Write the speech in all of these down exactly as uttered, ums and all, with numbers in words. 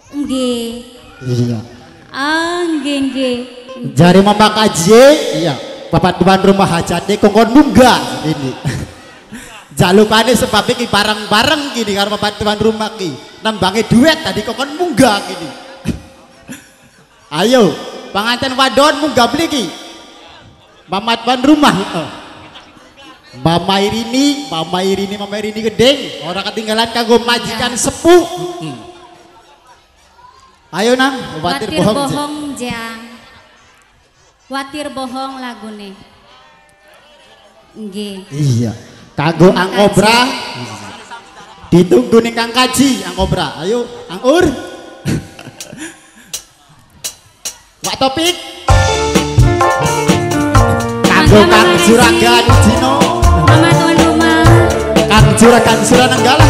Nggih. Iya. Ah, nggih nggih. Jari Mama Kaji, iya. Bapak tuan rumah hajatnya kongkon munggah ini. Jalukane sebab iki bareng-bareng gini karo bapak tuan rumah ki. Nembangi duet tadi kongkon munggah gini. Ayo, panganten wadon munggah beli ki. Mama tuan rumah itu. Mama Irini, Mama Irini, Mama Irini gedeng. Orang ketinggalan kagum majikan sepuh. Ayo nang, watir bohong. bohong jang. Watir bohong lagune. Nggih. Iya. Kanggo Angkobra. Ditunggu ning Kang Kaji Angkobra. Ayo, Anggur. Wak Topik. Kanggo Kang Juragan Dino. Mama tuan rumah. Kang Juragan Suranenggala.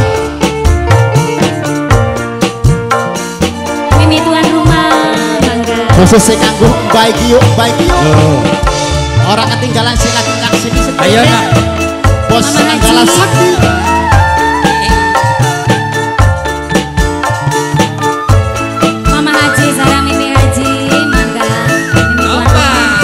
Mimi tuan rumah. Mangga. Khususnya kanggo Mbak Gio, Mbak Gio. Orang ketinggalan sing lagi nang sini sedaya. Ayo nak. Bos Nanggala Sakti. Mama Haji sareng Mimi Haji. Mangga. Mimi tuan rumah.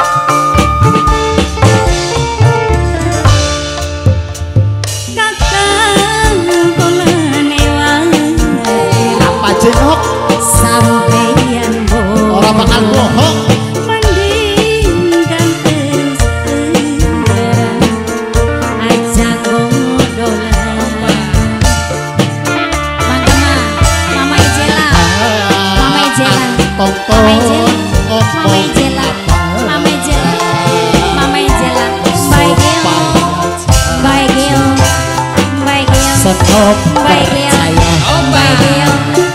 Kakang kolane wae. Apa jenok? Sampeyan bohong. Orang bakal bohong. Mendingkan terus terang. Ajak ngodolan. Mangga ma, Mama Ijela. Mama Ijela. Tongko. Mama Ijela. Mama Ijela. Mama Ijela. Mama Ijela. Bye Gil. Bye Gil. Bye Gil. Senop Bye Gil. Bye Gil.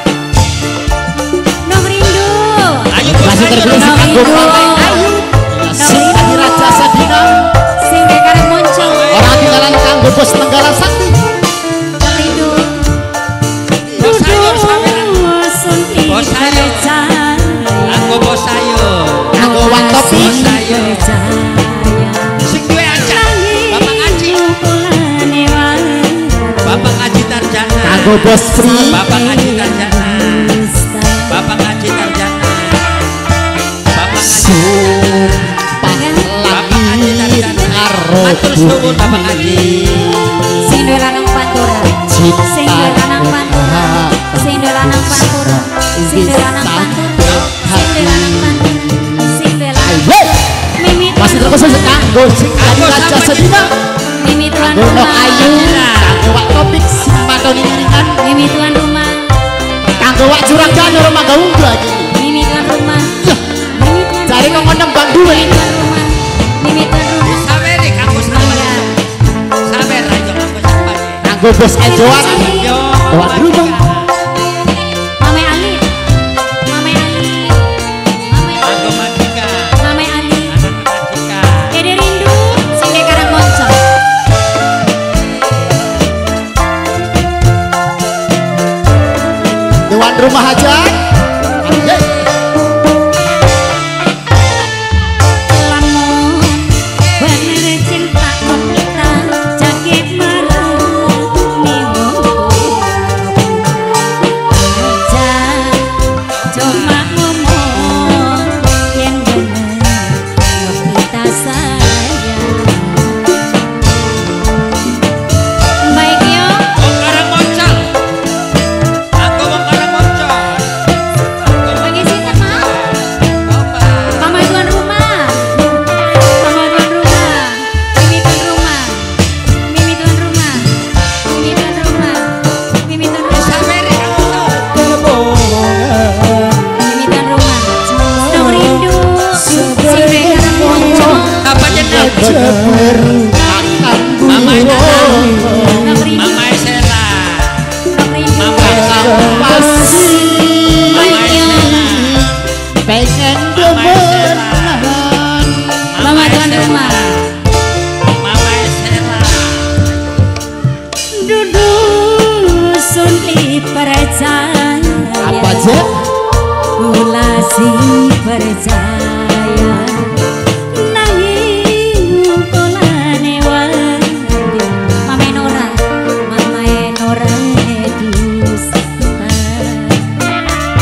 Nom rindu. masih terpilih si kanggo Ayu. Si Adi Raja Sadina. Sing karep muncul. Orang ketinggalan kanggo Bos Nanggala Sakti. Nom rindu. Bos sayur sampean. Sunti Bos sayur. percaya. Aku bos sayur. Kanggo Wak Topik. Bos sayur. Sing duwe aja. Bapak Ngaji. Bapak Ngaji Tarjana. Kanggo Bos Pri. Bapak Ngaji Tarjana. Bapak Ngaji Tarjana. Bapak Ngaji. Sumpah langit karo Matur suwun Bapak Ngaji. Sing duwe lanang pantura. Sing duwe lanang pantura. Sing duwe lanang pantura. Sing duwe lanang pantura. Sing duwe lanang pantura. Sing duwe lanang. Mimi masih terus kanggo si Adi Raja Sadina. Mimi tuan Kanggo Nok rumah. Ayu. Kanggo Wak Topik Simatoni Iringan. Mimi tuan rumah. Kanggo Wak Juragan Noro Mangga Unggah gini. Mimi tuan rumah. Yah, Mimi tuan cari rumah. ngomong nembang duwe. Mimi tuan rumah. Mimi tuan rumah. Sabar nih kamu sabar. Sabar aja kamu sabar. Kanggo Bos Ejoan. Yo. Tuan rumah. Mame Ali. Mame Ali. Mame Aku Majika. Mame Ali. Anak Majika. Dede rindu sing dek karang monco. Tuan rumah aja. Lamun bener cinta kita jakit marani aja cuma ngomong yang bener kita sayang. Baik yo. Bongkar moncal. Aku bongkar moncal. Bagi sinten mau? Bapak. Mama tuan rumah. Mama tuan rumah. Mimi tuan rumah. Mimi tuan rumah. Mimi tuan rumah. Mimi tuan rumah. Sabar nih kamu sabar. Mimi tuan rumah. Dong rindu. Sing karang muncul. Apa jeneng? Mama Nana. Dong rindu. Mama Sela. Dong rindu. Mama Sela. Baik yo. Pengen Mama Sela. Mama tuan rumah. Mama Sela. Duduk sunti percaya. Apa aja? Kula si percaya nanging kolane wadi Mama Nora Mama Nora dusta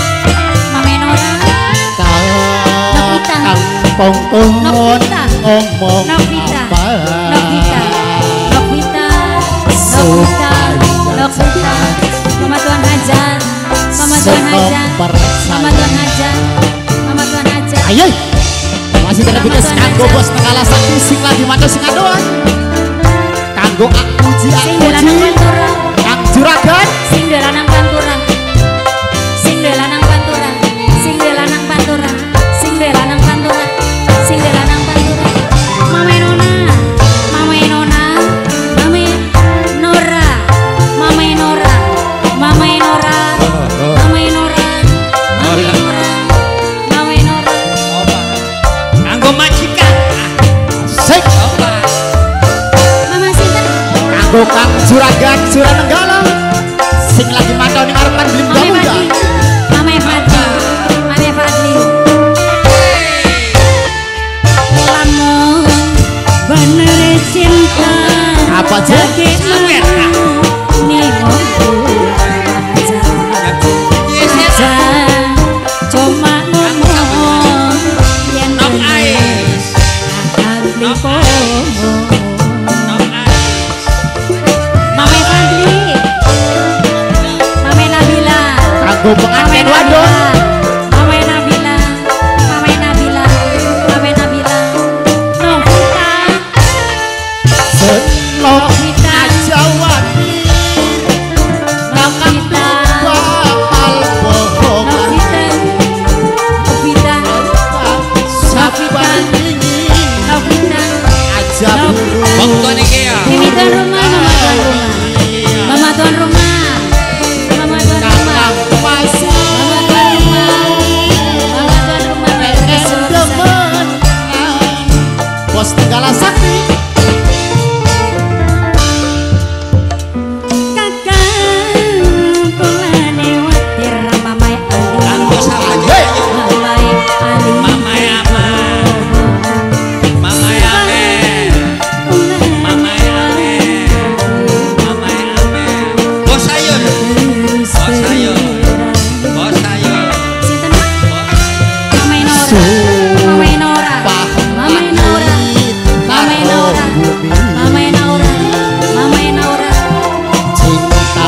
kampung tuhun Novita. ngomong Novita. apa Novita. Novita. Novita. Novita. Mama Tuan Hajar. Mama Tuan Hajar. Mama Tuan Hajar. Mama Tuan Hajar. ayo masih terlebih kanggo bos Negala Sakti sing lagi mantu sing adoan kanggo aku ji Sing aku dolanang ji pantura. kang juragan Sing dolanang pantura. Sing dolanang pantura. Sing dolanang pantura. Sing dolanang pantura. Sing dolanang pantura. Mama Nona. Mama Nona. Mama Nora. Mama Nora. Mama Nora. Mama Nora. Mama Nora. Mama Nora. Kanggo majikan. sik Mama Sinta. kanggo kang juragan Suranenggala sing lagi mantau ning ngarepan beli Mama muda Fadli. Mama Fadli. Mama Fadli. Lamun bener cinta. apa aja Sawer. Ning Yes, yes. cuma ngomong yen Nok ais. Fadli Nok komo. Nok ais. Mama Fadli. Mama Nabila. kanggo pengantin wadon Mama Nabila. Mama Nabila. Mama Nabila. Novita. senok Novita. ajawati Novita. bakal bohongan Novita. Novita. sabar dingin Novita. aja buru Wong tuan iki ya. Ini tuan rumah, mama tuan rumah. Mama tuan rumah. Mama tuan rumah. kakang masih Mama tuan rumah. Mama tuan rumah. pengen demen bos Negala Sakti Kakak pulane watir mama Ali. Kanggo sapa aja. Mama Ali. Mama Ama. Mama Ame. Mama Ame. Mama Ame. Bos sayur. Bos sayur. Bos sayur. Sinten, Mak? Mama Nora. Mama Nora. Mama Nora. Mama Nora. Mama Nora. Mama Nora. cinta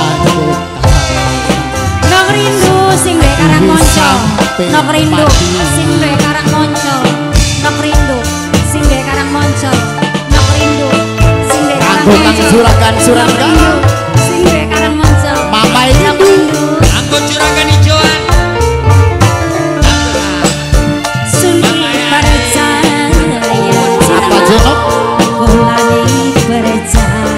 Nok rindu sing duwe karang monco. Nok rindu sing duwe karang monco. Nok rindu sing duwe karang monco. Nok rindu sing duwe karang kanggo kang monco. juragan Nok Suranenggala rindu sing duwe karang monco. mama Nok ini rindu Kanggo juragan hijauan. suni percaya. apa jenok Kulani percaya.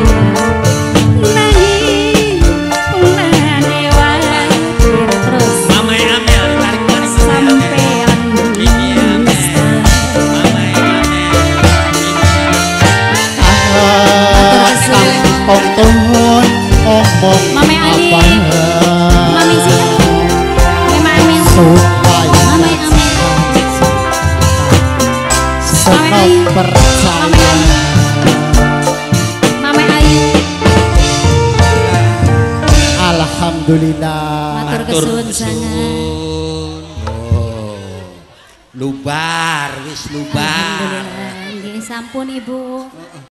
Nanging kulane watir terus. Mama Ame tarik tarik Sampean Ini Ame. Mama Ame. kampung tuhun ngomong Mame Ali. apa Mami sih. Mama Amin. supaya Mama Amin. senok percaya Mama Ayu. alhamdulillah Matur kesuwun sangat. Oh. Lubar, wis lubar. Alhamdulillah. Nggih sampun Ibu.